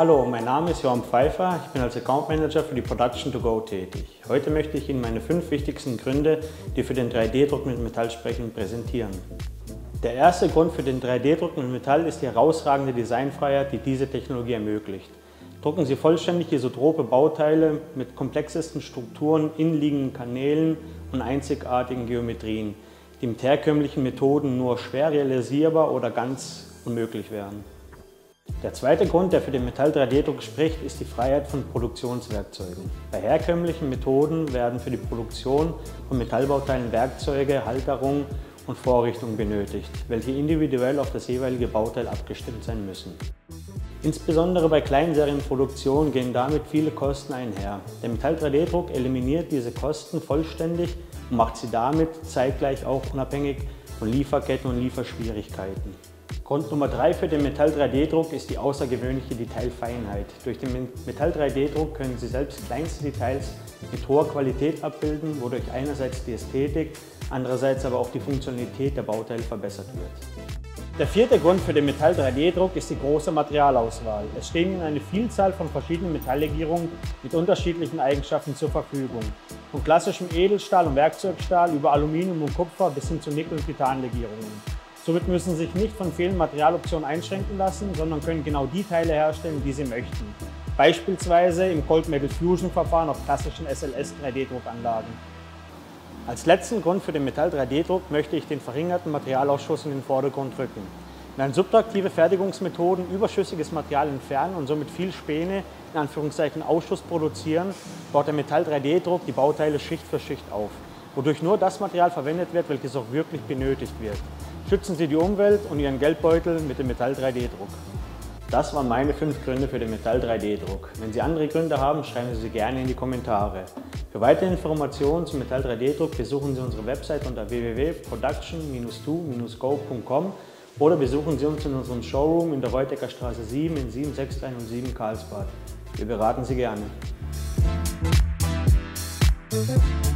Hallo, mein Name ist Johann Pfeiffer, ich bin als Account Manager für die Production 2 Go tätig. Heute möchte ich Ihnen meine 5 wichtigsten Gründe, die für den 3D-Druck mit Metall sprechen, präsentieren. Der erste Grund für den 3D-Druck mit Metall ist die herausragende Designfreiheit, die diese Technologie ermöglicht. Drucken Sie vollständig isotrope Bauteile mit komplexesten Strukturen, innenliegenden Kanälen und einzigartigen Geometrien, die mit herkömmlichen Methoden nur schwer realisierbar oder ganz unmöglich wären. Der zweite Grund, der für den Metall-3D-Druck spricht, ist die Freiheit von Produktionswerkzeugen. Bei herkömmlichen Methoden werden für die Produktion von Metallbauteilen Werkzeuge, Halterungen und Vorrichtungen benötigt, welche individuell auf das jeweilige Bauteil abgestimmt sein müssen. Insbesondere bei Kleinserienproduktionen gehen damit viele Kosten einher. Der Metall-3D-Druck eliminiert diese Kosten vollständig und macht sie damit zeitgleich auch unabhängig von Lieferketten und Lieferschwierigkeiten. Grund Nummer 3 für den Metall-3D-Druck ist die außergewöhnliche Detailfeinheit. Durch den Metall-3D-Druck können Sie selbst kleinste Details mit hoher Qualität abbilden, wodurch einerseits die Ästhetik, andererseits aber auch die Funktionalität der Bauteile verbessert wird. Der vierte Grund für den Metall-3D-Druck ist die große Materialauswahl. Es stehen Ihnen eine Vielzahl von verschiedenen Metalllegierungen mit unterschiedlichen Eigenschaften zur Verfügung. Von klassischem Edelstahl und Werkzeugstahl über Aluminium und Kupfer bis hin zu Nickel- und Titanlegierungen. Somit müssen Sie sich nicht von vielen Materialoptionen einschränken lassen, sondern können genau die Teile herstellen, die Sie möchten. Beispielsweise im Cold Metal Fusion Verfahren auf klassischen SLS 3D-Druckanlagen. Als letzten Grund für den Metall-3D-Druck möchte ich den verringerten Materialausschuss in den Vordergrund rücken. Während subtraktive Fertigungsmethoden überschüssiges Material entfernen und somit viel Späne, in Anführungszeichen Ausschuss produzieren, baut der Metall-3D-Druck die Bauteile Schicht für Schicht auf, wodurch nur das Material verwendet wird, welches auch wirklich benötigt wird. Schützen Sie die Umwelt und Ihren Geldbeutel mit dem Metall-3D-Druck. Das waren meine 5 Gründe für den Metall-3D-Druck. Wenn Sie andere Gründe haben, schreiben Sie sie gerne in die Kommentare. Für weitere Informationen zum Metall-3D-Druck besuchen Sie unsere Website unter www.production-2-go.com oder besuchen Sie uns in unserem Showroom in der Reutecker Straße 7 in 76307 Karlsbad. Wir beraten Sie gerne.